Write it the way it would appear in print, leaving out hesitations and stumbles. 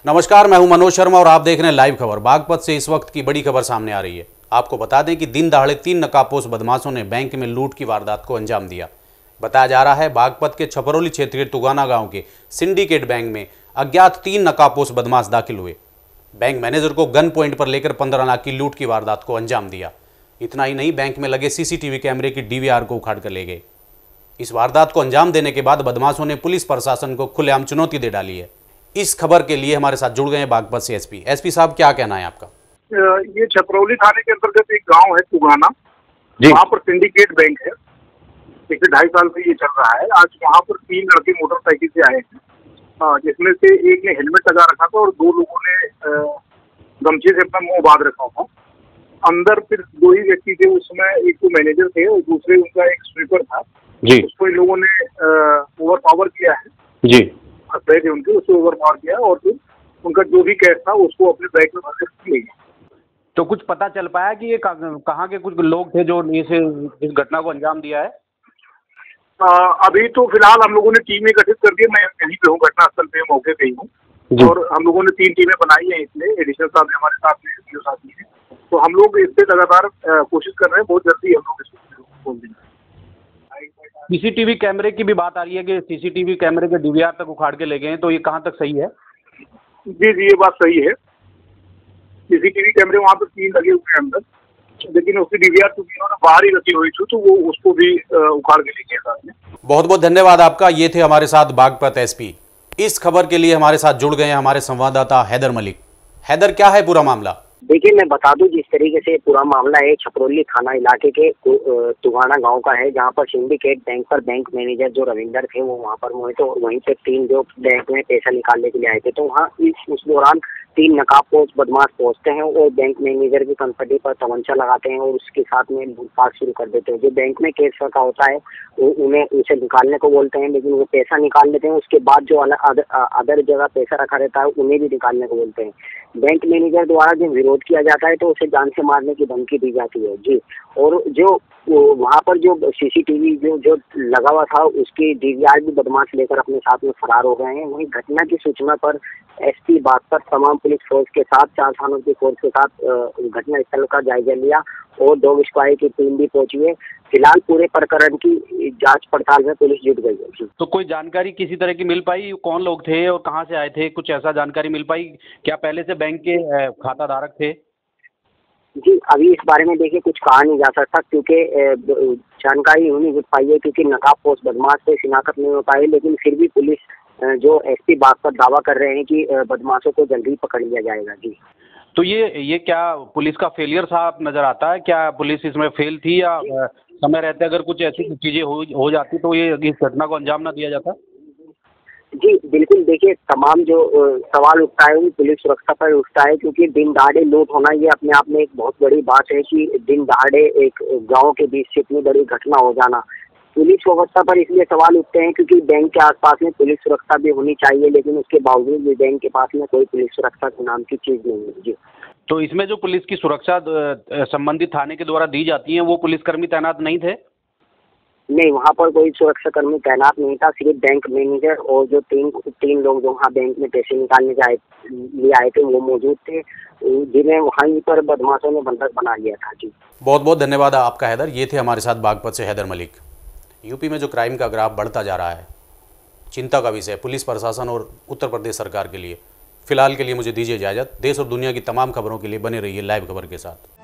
नमस्कार, मैं हूं मनोज शर्मा और आप देख रहे हैं लाइव खबर। बागपत से इस वक्त की बड़ी खबर सामने आ रही है। आपको बता दें कि दिन दहाड़े 3 नकाबपोश बदमाशों ने बैंक में लूट की वारदात को अंजाम दिया। बताया जा रहा है बागपत के छपरौली क्षेत्र के तुगाना गांव के सिंडिकेट बैंक में अज्ञात 3 नकाबपोश बदमाश दाखिल हुए। बैंक मैनेजर को गन पॉइंट पर लेकर 15 लाख की लूट की वारदात को अंजाम दिया। इतना ही नहीं, बैंक में लगे सीसीटीवी कैमरे की डीवीआर को उखाड़ कर ले गए। इस वारदात को अंजाम देने के बाद बदमाशों ने पुलिस प्रशासन को खुलेआम चुनौती दे डाली है। इस खबर के लिए हमारे साथ जुड़ गए हैं बागपत से एसपी साहब, क्या कहना है आपका? ये छपरौली थाने के अंतर्गत एक गांव है तुगाना, वहाँ पर सिंडिकेट बैंक है। पिछले 2.5 साल से ये चल रहा है। आज वहाँ पर 3 लड़के मोटरसाइकिल से आए हैं, जिसमें से एक ने हेलमेट लगा रखा था और 2 लोगों ने गमछे से अपना मुंह बांध रखा था। अंदर फिर 2 ही व्यक्ति थे, उसमें एक तो मैनेजर थे और दूसरे उनका एक स्वीपर था जी। उसको इन लोगों ने ओवर पावर किया है जी, थे उनके, उसको ओवर पावर किया और फिर उनका जो भी कैश था उसको अपने बैग में भर कर ले गए। तो कुछ पता चल पाया कि ये कहाँ के कुछ लोग थे जो इस घटना को अंजाम दिया है? अभी तो फिलहाल हम लोगों ने टीमें गठित कर दी। मैं यहीं पे हूँ, घटनास्थल पे, मौके पे ही हूँ और हम लोगों ने 3 टीमें बनाई हैं। इसमें एडिशनल साहब ने हमारे साथ में साथी हैं, तो हम लोग इस पे लगातार कोशिश कर रहे हैं। बहुत जल्दी हम लोग इसको खोल देंगे। सीसीटीवी कैमरे की भी बात आ रही है कि सीसीटीवी कैमरे के डीवीआर तक उखाड़ के ले गए हैं, तो ये कहाँ तक सही है? जी, ये बात सही है। सीसीटीवी कैमरे वहाँ पर 3 लगे हुए हैं अंदर, लेकिन उसकी डीवीआर तो उन्होंने बाहर ही रखी हुई थी, तो वो उसको भी उखाड़ के ले गए साथ में। बहुत बहुत धन्यवाद आपका। ये थे हमारे साथ बागपत एसपी। इस खबर के लिए हमारे साथ जुड़ गए हैं हमारे संवाददाता हैदर मलिक। हैदर, क्या है पूरा मामला? देखिए, मैं बता दूं, जिस तरीके से पूरा मामला है, छपरौली थाना इलाके के तुगाना गांव का है, जहां पर सिंडिकेट बैंक पर बैंक मैनेजर जो रविंदर थे वो वहां पर हुए थे और वहीं पे 3 जो बैंक में पैसा निकालने के लिए आए थे। तो वहां उस दौरान 3 नकाबपोश बदमाश पहुंचते हैं और बैंक मैनेजर की कंपनी पर तमंचा लगाते हैं और उसके साथ में लूटपाट शुरू कर देते हैं। जो बैंक में कैश रखा होता है उन्हें उसे निकालने को बोलते हैं, लेकिन वो पैसा निकाल लेते हैं। उसके बाद जो अदर जगह पैसा रखा रहता है उन्हें भी निकालने को बोलते हैं। बैंक मैनेजर द्वारा जब विरोध किया जाता है तो उसे जान से मारने की धमकी दी जाती है जी। और जो वहाँ पर जो सीसीटीवी जो लगा हुआ था उसकी डीवीआर भी बदमाश लेकर अपने साथ में फरार हो गए हैं। वहीं घटना की सूचना पर एसपी बागपत तमाम पुलिस फोर्स के साथ 4 थानों की फोर्स के साथ घटना स्थल का जायजा लिया और डॉग स्क्वाड की टीम भी पहुंची है। फिलहाल पूरे प्रकरण की जांच पड़ताल में पुलिस जुट गई है। तो कोई जानकारी किसी तरह की मिल पाई, कौन लोग थे और कहां से आए थे? कुछ ऐसा जानकारी मिल पाई? क्या पहले से बैंक के खाता धारक थे? जी, अभी इस बारे में देखिए कुछ कहा नहीं जा सकता, क्योंकि जानकारी नहीं जुट पाई है, क्योंकि नकाबपोश बदमाश से शिनाख्त नहीं हो पाई। लेकिन फिर भी पुलिस जो एसपी बागपत दावा कर रहे हैं कि बदमाशों को जल्दी पकड़ लिया जाएगा जी। तो ये क्या पुलिस का फेलियर साफ नजर आता है? क्या पुलिस इसमें फेल थी या समय रहते अगर कुछ ऐसी चीजें हो जाती तो ये इस घटना को अंजाम ना दिया जाता? जी बिल्कुल, देखिए तमाम जो सवाल उठता है वो पुलिस सुरक्षा पर उठता है, क्योंकि दिन दहाड़े लूट होना ये अपने आप में एक बहुत बड़ी बात है कि दिन दहाड़े एक गांव के बीच से इतनी बड़ी घटना हो जाना। पुलिस सुरक्षा पर इसलिए सवाल उठते हैं क्योंकि बैंक के आसपास में पुलिस सुरक्षा भी होनी चाहिए, लेकिन उसके बावजूद भी बैंक के पास में कोई पुलिस सुरक्षा के नाम की चीज नहीं है जी। तो इसमें जो पुलिस की सुरक्षा संबंधित थाने के द्वारा दी जाती है वो पुलिसकर्मी तैनात नहीं थे? नहीं, वहाँ पर कोई सुरक्षाकर्मी तैनात नहीं था। सिर्फ बैंक मैनेजर और जो तीन लोग जो वहाँ बैंक में पैसे निकालने लिए आए थे वो मौजूद थे, जिन्हें वहीं पर बदमाशों ने बंधक बना लिया था जी। बहुत बहुत धन्यवाद आपका हैदर। ये थे हमारे साथ बागपत से हैदर मलिक। यूपी में जो क्राइम का ग्राफ बढ़ता जा रहा है, चिंता का विषय पुलिस प्रशासन और उत्तर प्रदेश सरकार के लिए। फिलहाल के लिए मुझे दीजिए इजाज़त। देश और दुनिया की तमाम खबरों के लिए बने रहिए लाइव खबर के साथ।